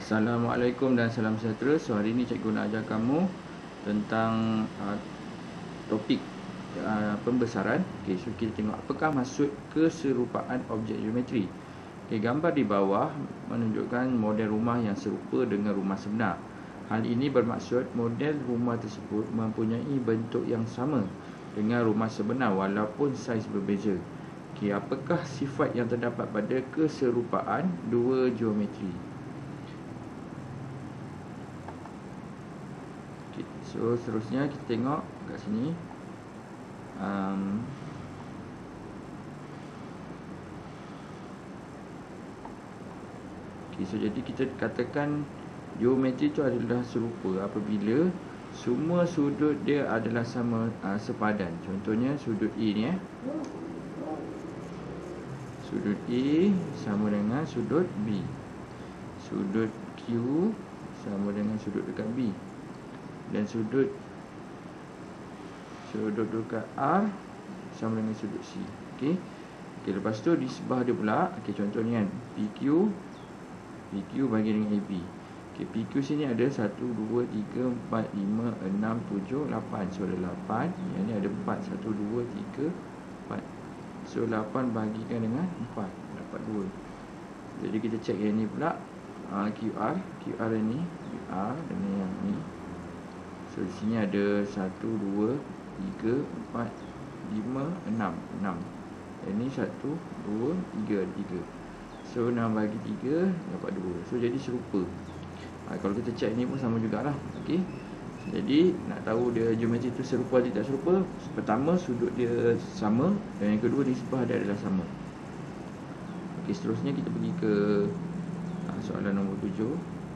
Assalamualaikum dan salam sejahtera. So hari ini cikgu nak ajar kamu tentang topik pembesaran. Okay, so kita tengok apakah maksud keserupaan objek geometri. Okay, gambar di bawah menunjukkan model rumah yang serupa dengan rumah sebenar. Hal ini bermaksud model rumah tersebut mempunyai bentuk yang sama dengan rumah sebenar walaupun saiz berbeza. Okay, apakah sifat yang terdapat pada keserupaan dua geometri? So seterusnya kita tengok kat sini. Okay, so jadi kita katakan geometri itu adalah serupa apabila semua sudut dia adalah sama sepadan. Contohnya sudut A ni sudut A sama dengan sudut B. Sudut Q sama dengan sudut dekat B. Dan sudut dekat R sama dengan sudut C. Okey. Okey, lepas tu di sebelah dia pula, okey, contohnya kan PQ bagi dengan AB. Okey, PQ sini ada 1 2 3 4 5 6 7 8. So ada 8. Yang ni ada 4. 1 2 3 4. So 8 bagikan dengan 4 dapat 2. Jadi kita cek yang ni pula, QR ni QR dan yang ni. So di sini ada 1 2 3 4 5 6 6. Ini 1 2 3 3. So 6 bagi 3 dapat 2. So jadi serupa. Kalau kita cek ni pun sama jugalah. Okey. Jadi nak tahu dia geometri tu serupa atau tidak serupa, pertama sudut dia sama dan yang kedua di sebelah dia adalah sama. Okey, seterusnya kita pergi ke soalan nombor 7.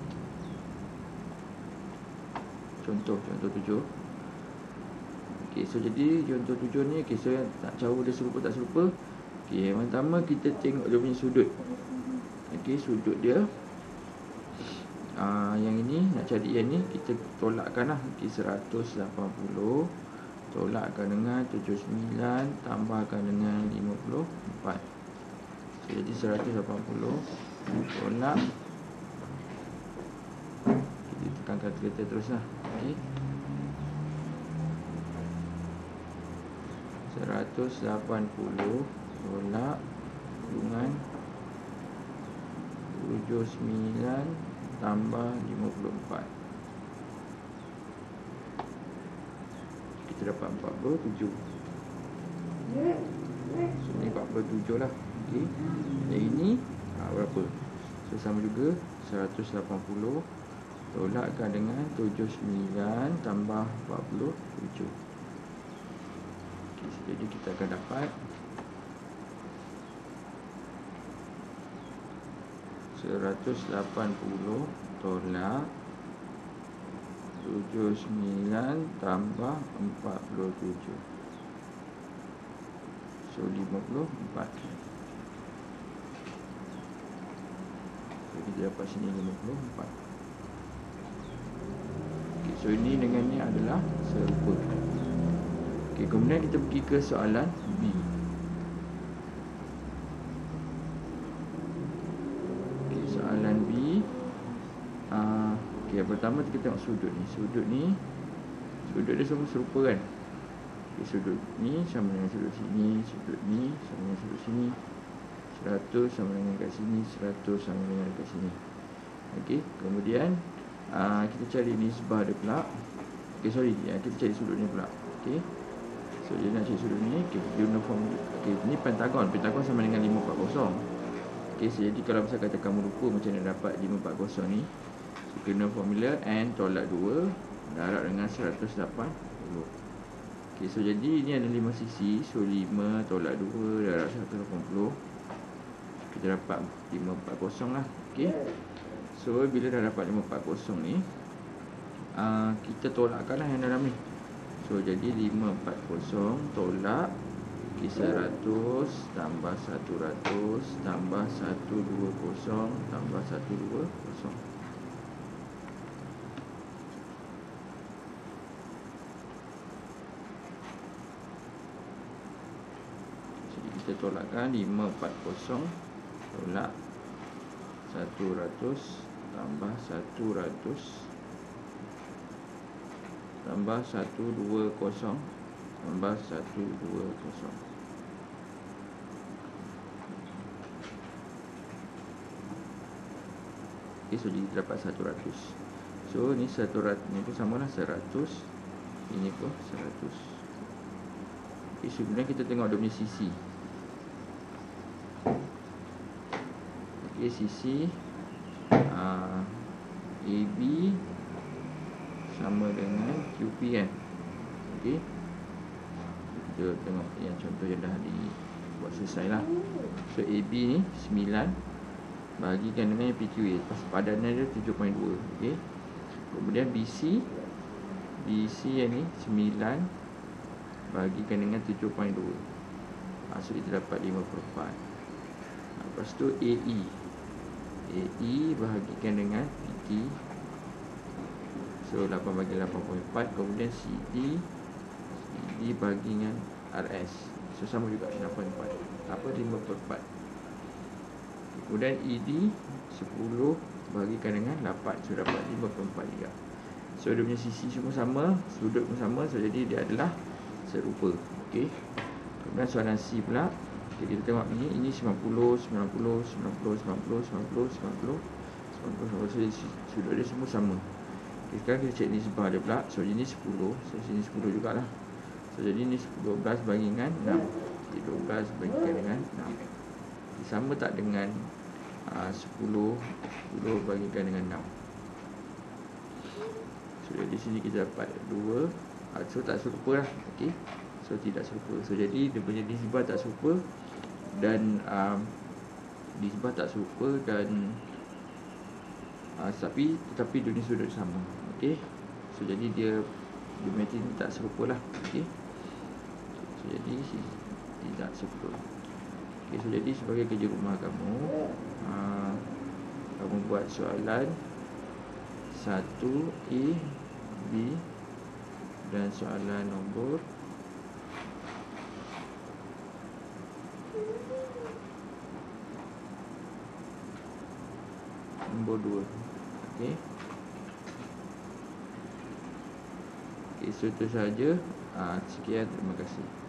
Contoh 7. Okey, so jadi contoh 7 ni, okey, so nak tahu dia serupa tak serupa. Okey, yang pertama kita tengok dia punya sudut. Okey, sudut dia yang ini, nak cari yang ni, kita tolakkanlah. Okey, 180 tolakkan dengan 79 tambahkan dengan 54. So, jadi 180 tolak, kita tekan kalkulator teruslah. Okey, 180 tolak dengan 79 tambah 54. Kita dapat 47. So ni 47 lah. Okey, yang ini berapa? So sama juga 180 tolakkan dengan 79 tambah 47. Okay, jadi kita akan dapat 180 tolak 79 tambah 47. So 54. So kita dapat sini 54. So ini dengan ni adalah serupa. Okey, kemudian kita pergi ke soalan B. Okey, soalan B. Okey, yang pertama kita tengok sudut ni. Sudut dia semua serupa kan? Okey, sudut ni sama dengan sudut sini, sudut ni sama dengan sudut sini. 100 sama dengan kat sini, 100 sama dengan kat sini. Okey, kemudian kita cari nisbah dia pula. Okey, kita cari sudut ni pula. Okey. So dia nak cari sudut ni. Okey, uniform. Okey, ni pentagon. Pentagon sama dengan 540. Okey, so jadi kalau misal kata kamu lupa macam nak dapat 540 ni, so kena formula n tolak 2 darab dengan 180. Okey, so jadi ni ada 5 sisi. So 5 tolak 2 darab 180. Kita dapat 540 lah. Okey. So bila dah dapat 540 ni, kita tolakkanlah yang dalam ni. So jadi 540 tolak 100 tambah 100 tambah 120 tambah 120. Jadi kita tolakkan 540 tolak 100 tambah 100 tambah 120 tambah 120. Okay, so jadi dapat 100. So ni 100, ni pun samalah 100, ini pun 100. Okay, so kemudian kita tengok dia punya sisi. Okay, sisi AB sama dengan QP kan. Okay, kita tengok yang contoh yang dah dibuat selesai lah. So AB ni 9 bagikan dengan PQA, padannya dia 7.2. Okay, kemudian BC yang ni 9 bagikan dengan 7.2. So kita dapat 5/4. Lepas tu AE bahagikan dengan PT, so 8 bagi 8.4. Kemudian CD bagi dengan RS, so sama juga 8.4, 5/4. Kemudian ED 10 bagikan dengan 8, so dapat 5/4 juga. So dia punya sisi semua sama, sudut pun sama, so jadi dia adalah serupa. Okey. Kemudian soalan C pula. Okay, kita tengok ini 90, 90, 90, 90, 90, 90, 90, so sudut dia semua sama. Okay, sekarang kita cek nisbah dia pula. So ini 10, so sini 10 jugalah. So jadi ini 12 bagi dengan 6. 12 bagikan dengan 6. Sama tak dengan 10 bagikan dengan 6. So di sini kita dapat 2. So tak serupa lah. Okey, so tidak serupa. So jadi dia punya nisbah tak serupa, dan nisbah tak serupa, dan tetapi dunia sudut sama. Okey, so jadi dia match ni tak serupa lah. Okey, so jadi tidak serupa. Okay, so jadi sebagai kerja rumah kamu, kamu buat soalan 1A, B dan soalan nombor nombor 2. Okay. Okay, so itu sahaja. Sekian, terima kasih.